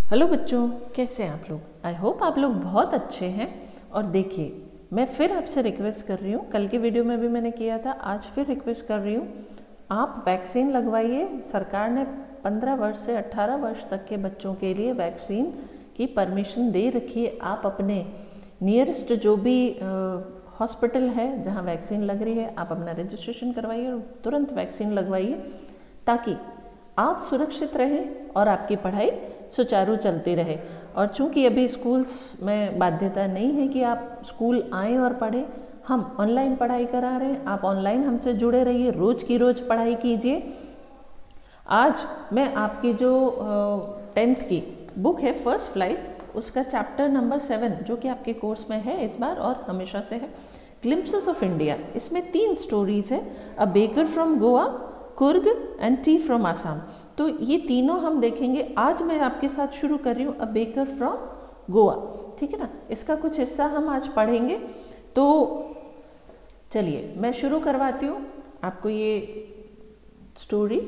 Hello बच्चों, कैसे हैं आप लोग। आई होप आप लोग बहुत अच्छे हैं। और देखिए, मैं फिर आपसे रिक्वेस्ट कर रही हूँ, कल के वीडियो में भी मैंने किया था, आज फिर रिक्वेस्ट कर रही हूँ, आप वैक्सीन लगवाइए। सरकार ने 15 वर्ष से 18 वर्ष तक के बच्चों के लिए वैक्सीन की परमिशन दे रखी है। आप अपने नियरेस्ट जो भी हॉस्पिटल है जहाँ वैक्सीन लग रही है, आप अपना रजिस्ट्रेशन करवाइए और तुरंत वैक्सीन लगवाइए, ताकि आप सुरक्षित रहें और आपकी पढ़ाई सुचारू चलती रहे। और चूंकि अभी स्कूल्स में बाध्यता नहीं है कि आप स्कूल आएँ और पढ़ें, हम ऑनलाइन पढ़ाई करा रहे हैं। आप ऑनलाइन हमसे जुड़े रहिए, रोज़ की रोज़ पढ़ाई कीजिए। आज मैं आपकी जो 10th की बुक है फर्स्ट फ्लाइट, उसका चैप्टर नंबर 7 जो कि आपके कोर्स में है इस बार और हमेशा से है, ग्लिम्पसेस ऑफ इंडिया। इसमें 3 स्टोरीज है, a baker from Goa, Coorg and tea from Assam. तो ये तीनों हम देखेंगे। आज मैं आपके साथ शुरू कर रही हूँ अ बेकर फ्रॉम गोवा, ठीक है ना। इसका कुछ हिस्सा हम आज पढ़ेंगे। तो चलिए मैं शुरू करवाती हूँ आपको ये स्टोरी।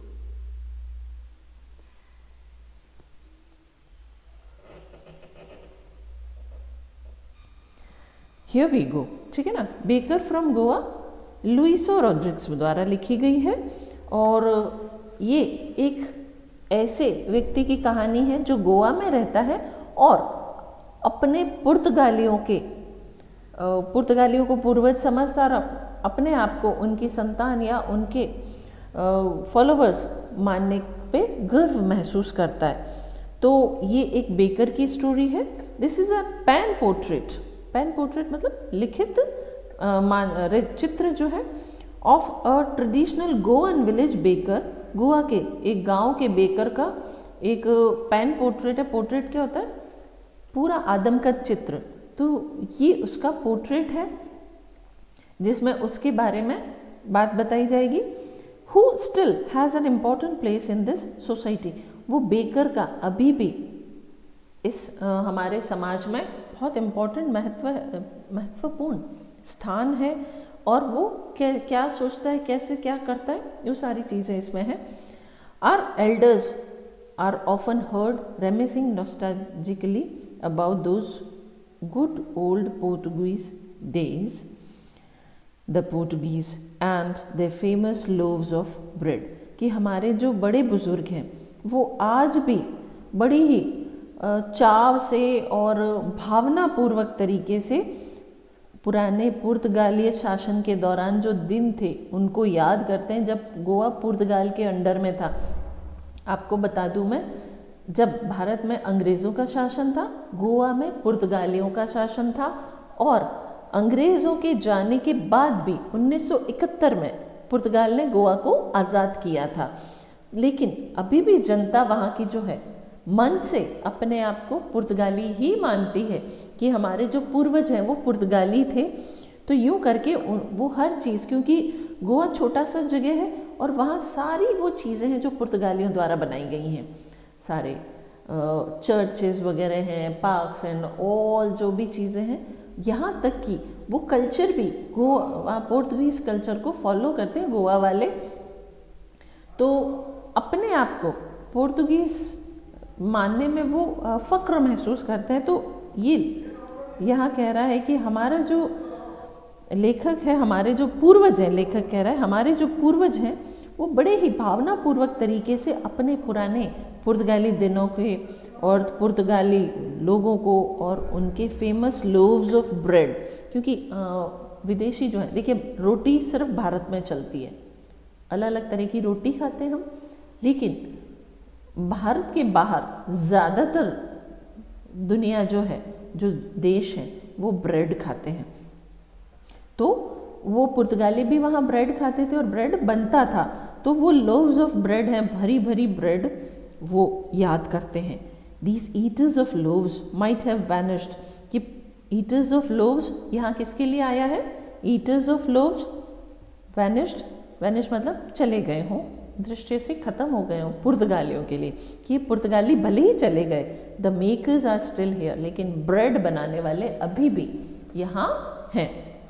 हियर वी गो, ठीक है ना। बेकर फ्रॉम गोवा लुइसो रॉड्रिग्स द्वारा लिखी गई है। और ये एक ऐसे व्यक्ति की कहानी है जो गोवा में रहता है और अपने पुर्तगालियों को पूर्वज समझता और अपने आप को उनकी संतान या उनके फॉलोवर्स मानने पे गर्व महसूस करता है। तो ये एक बेकर की स्टोरी है। This is a pen portrait. Pen portrait मतलब लिखित चित्र जो है of a traditional Goan village baker. Goa के एक गांव के बेकर का एक पैन पोर्ट्रेट है। पोर्ट्रेट क्या होता है? पूरा आदमकद चित्र। तो ये उसका पोर्ट्रेट है जिसमें उसके बारे में बात बताई जाएगी। Who still has an important place in this society. वो बेकर का अभी भी इस हमारे समाज में बहुत इम्पोर्टेंट महत्वपूर्ण स्थान है। और वो क्या सोचता है, कैसे क्या करता है, ये सारी चीज़ें इसमें हैं। Our elders are often heard reminiscing nostalgically about those good old Portuguese days, the Portuguese and the famous loaves of bread. कि हमारे जो बड़े बुजुर्ग हैं वो आज भी बड़ी ही चाव से और भावनापूर्वक तरीके से पुराने पुर्तगाली शासन के दौरान जो दिन थे उनको याद करते हैं, जब गोवा पुर्तगाल के अंडर में था। आपको बता दूं मैं, जब भारत में अंग्रेज़ों का शासन था, गोवा में पुर्तगालियों का शासन था। और अंग्रेज़ों के जाने के बाद भी 1971 में पुर्तगाल ने गोवा को आज़ाद किया था। लेकिन अभी भी जनता वहाँ की जो है मन से अपने आप को पुर्तगाली ही मानती है, कि हमारे जो पूर्वज हैं वो पुर्तगाली थे। तो यूँ करके वो हर चीज़, क्योंकि गोवा छोटा सा जगह है और वहाँ सारी वो चीज़ें हैं जो पुर्तगालियों द्वारा बनाई गई हैं। सारे चर्चेस वगैरह हैं, पार्क्स एंड ऑल जो भी चीज़ें हैं, यहाँ तक कि वो कल्चर भी गोवा पोर्तुगीज़ कल्चर को फॉलो करते हैं गोवा वाले। तो अपने आप को पोर्तुगीज़ मानने में वो फ़क्र महसूस करते हैं। तो ये यहाँ कह रहा है कि हमारा जो लेखक है, हमारे जो पूर्वज हैं, लेखक कह रहा है हमारे जो पूर्वज हैं वो बड़े ही भावनापूर्वक तरीके से अपने पुराने पुर्तगाली दिनों के और पुर्तगाली लोगों को और उनके फेमस लोव्स ऑफ ब्रेड। क्योंकि विदेशी जो है, देखिए रोटी सिर्फ भारत में चलती है, अलग अलग तरह की रोटी खाते हैं हम, लेकिन भारत के बाहर ज़्यादातर दुनिया जो है, जो देश हैं, वो ब्रेड खाते हैं। तो वो पुर्तगाली भी वहाँ ब्रेड खाते थे और ब्रेड बनता था। तो वो लोव्स ऑफ ब्रेड हैं, भरी भरी ब्रेड, वो याद करते हैं। These eaters of loaves might have vanished. कि ईटर्स ऑफ लोव्स यहाँ किसके लिए आया है? Eaters of loaves vanished, vanish मतलब चले गए हों, दृष्टि से खत्म हो गए हों पुर्तगालियों के लिए, कि पुर्तगाली भले ही चले गए, the makers are still here, लेकिन ब्रेड बनाने वाले अभी भी यहाँ हैं।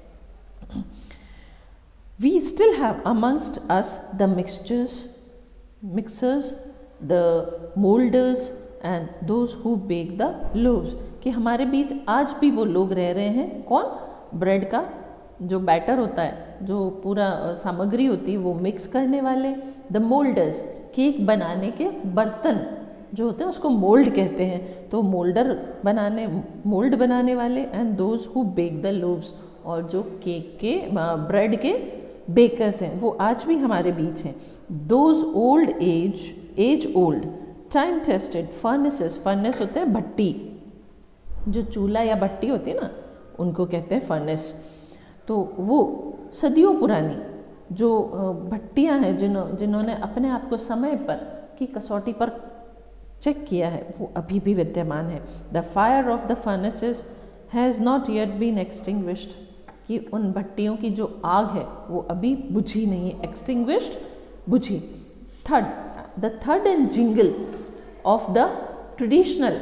We still have amongst us the mixers, the molders and those who bake the loaves, कि हमारे बीच आज भी वो लोग रह रहे हैं। कौन? ब्रेड का जो बैटर होता है, जो पूरा सामग्री होती है वो मिक्स करने वाले। द मोल्डर्स, केक बनाने के बर्तन जो होते हैं उसको मोल्ड कहते हैं, तो मोल्ड बनाने वाले। And those who bake the loaves, और जो केक के ब्रेड के बेकर्स हैं वो आज भी हमारे बीच हैं। Those old age old time tested furnaces, furnace होते हैं भट्टी, जो चूल्हा या भट्टी होती है ना उनको कहते हैं फर्नेस। तो वो सदियों पुरानी जो भट्टियाँ हैं जिन्होंने अपने आप को समय पर की कसौटी पर चेक किया है, वो अभी भी विद्यमान है। The fire of the furnaces has not yet been extinguished, कि उन भट्टियों की जो आग है वो अभी बुझी नहीं है, एक्सटिंग्विश्ड, बुझी। द थर्ड and jingle of the traditional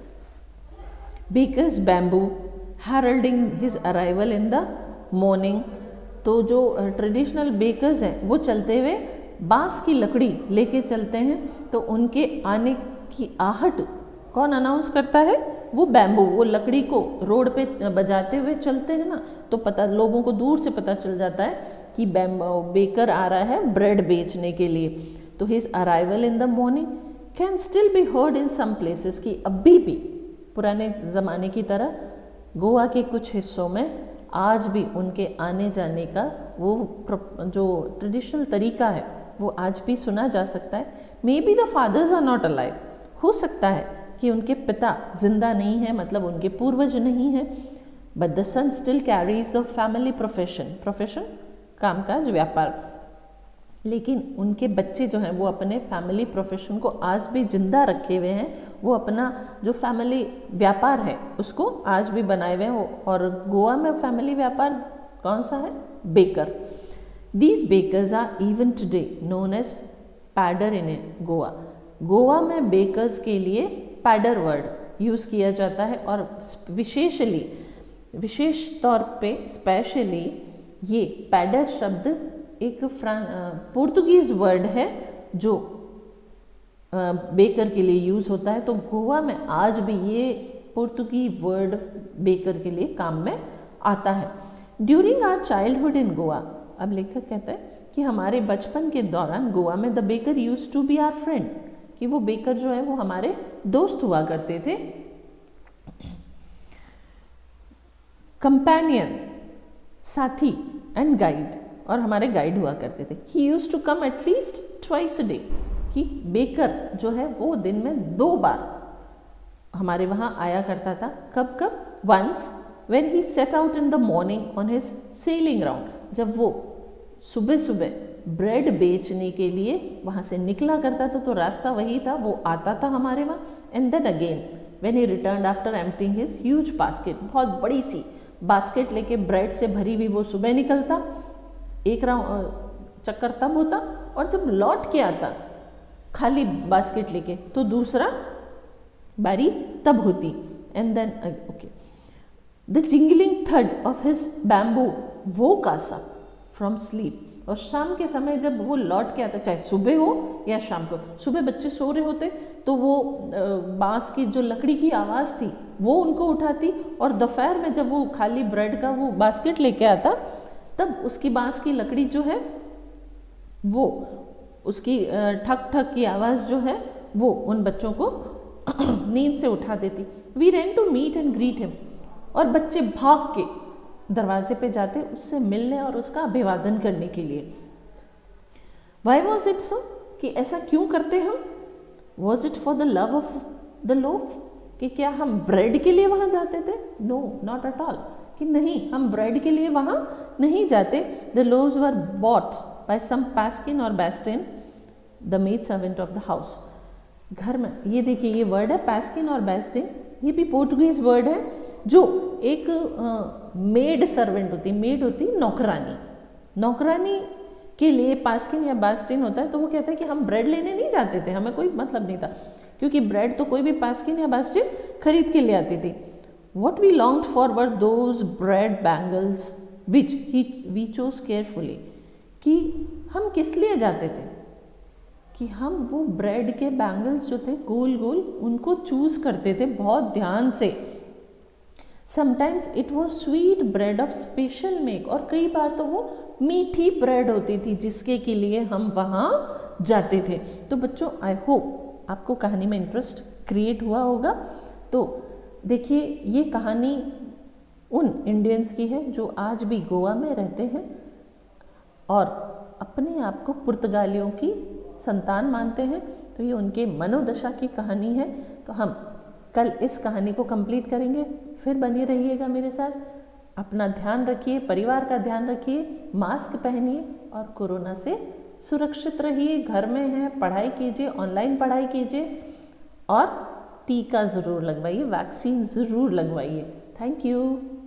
bakers bamboo heralding his arrival in the morning, तो जो ट्रेडिशनल बेकर्स हैं वो चलते हुए बांस की लकड़ी लेके चलते हैं, तो उनके आने की आहट कौन अनाउंस करता है? वो बैम्बू, वो लकड़ी को रोड पे बजाते हुए चलते हैं ना, तो लोगों को दूर से पता चल जाता है कि बेकर आ रहा है ब्रेड बेचने के लिए। तो his arrival in the morning can still be heard in some places, की अभी भी पुराने ज़माने की तरह गोवा के कुछ हिस्सों में आज भी उनके आने जाने का वो जो ट्रेडिशनल तरीका है वो आज भी सुना जा सकता है। May be the fathers are not alive, हो सकता है कि उनके पिता जिंदा नहीं है, मतलब उनके पूर्वज नहीं है, but the son still carries the family profession कामकाज व्यापार, लेकिन उनके बच्चे जो हैं वो अपने फैमिली प्रोफेशन को आज भी जिंदा रखे हुए हैं, वो अपना जो फैमिली व्यापार है उसको आज भी बनाए हुए हैं। और गोवा में फैमिली व्यापार कौन सा है? Baker. These bakers are even today known as pader in Goa. Goa में बेकर्स के लिए पैडर वर्ड यूज़ किया जाता है, और विशेष तौर पे स्पेशली ये पैडर शब्द एक पोर्तुगीज वर्ड है जो बेकर के लिए यूज़ होता है। तो गोवा में आज भी ये पोर्तुगीज वर्ड बेकर के लिए काम में आता है। During our childhood in Goa, अब लेखक कहता है कि हमारे बचपन के दौरान गोवा में the baker used to be our friend, कि वो बेकर जो है वो हमारे दोस्त हुआ करते थे, कंपेनियन, साथी, एंड गाइड, और हमारे गाइड हुआ करते थे। He used to come at least twice a day, कि बेकर जो है वो दिन में 2 बार हमारे वहाँ आया करता था। कब कब? Once when he set out in the morning on his selling round, जब वो सुबह सुबह ब्रेड बेचने के लिए वहाँ से निकला करता था, तो रास्ता वही था, वो आता था हमारे वहाँ। And then again when he returned after emptying his huge basket, बहुत बड़ी सी बास्केट लेके ब्रेड से भरी हुई वो सुबह निकलता, एक राउंड चक्कर तब होता, और जब लौट के आता खाली बास्केट लेके तो दूसरा बारी तब होती। And then okay the jingling थर्ड ऑफ हिज बैम्बू वो कासा फ्रॉम स्लीप, और शाम के समय जब वो लौट के आता, चाहे सुबह हो या शाम को, सुबह बच्चे सो रहे होते तो वो बांस की जो लकड़ी की आवाज़ थी वो उनको उठाती, और दोपहर में जब वो खाली ब्रेड का वो बास्केट लेके आता तब उसकी बांस की लकड़ी जो है वो उसकी ठक ठक की आवाज़ जो है वो उन बच्चों को नींद से उठा देती। We ran to meet and greet him, और बच्चे भाग के दरवाजे पे जाते उससे मिलने और उसका अभिवादन करने के लिए। वाई वॉज इट सो, कि ऐसा क्यों करते हम? Was it for the love of the loaf, कि क्या हम ब्रेड के लिए वहाँ जाते थे? नो, नॉट एट ऑल, कि नहीं, हम ब्रेड के लिए वहाँ नहीं जाते। The loaves were bought by some paskine or bostine the maid servant of the house. घर में ये देखिए, ये वर्ड है पास्किन और बेस्टिन, ये भी पोर्टुगीज वर्ड है, जो एक मेड सर्वेंट होती, मेड होती नौकरानी, नौकरानी के लिए पास्किन या बास्टिन होता है। तो वो कहता है कि हम ब्रेड लेने नहीं जाते थे, हमें कोई मतलब नहीं था, क्योंकि ब्रेड तो कोई भी पास्किन या बास्टिन खरीद के ले आती थी। What we longed for were those bread bangles which we chose carefully, कि हम किस लिए जाते थे? कि हम वो ब्रेड के बैंगल्स जो थे गोल गोल उनको चूज करते थे बहुत ध्यान से। Sometimes it was sweet bread of special make, और कई बार तो वो मीठी ब्रेड होती थी जिसके के लिए हम वहाँ जाते थे। तो बच्चों आई होप आपको कहानी में इंटरेस्ट क्रिएट हुआ होगा। तो देखिए ये कहानी उन इंडियंस की है जो आज भी गोवा में रहते हैं और अपने आप को पुर्तगालियों की संतान मानते हैं। तो ये उनके मनोदशा की कहानी है। तो हम कल इस कहानी को कंप्लीट करेंगे। फिर बने रहिएगा मेरे साथ। अपना ध्यान रखिए, परिवार का ध्यान रखिए, मास्क पहनिए और कोरोना से सुरक्षित रहिए। घर में हैं, पढ़ाई कीजिए, ऑनलाइन पढ़ाई कीजिए और टीका ज़रूर लगवाइए, वैक्सीन ज़रूर लगवाइए। Thank you.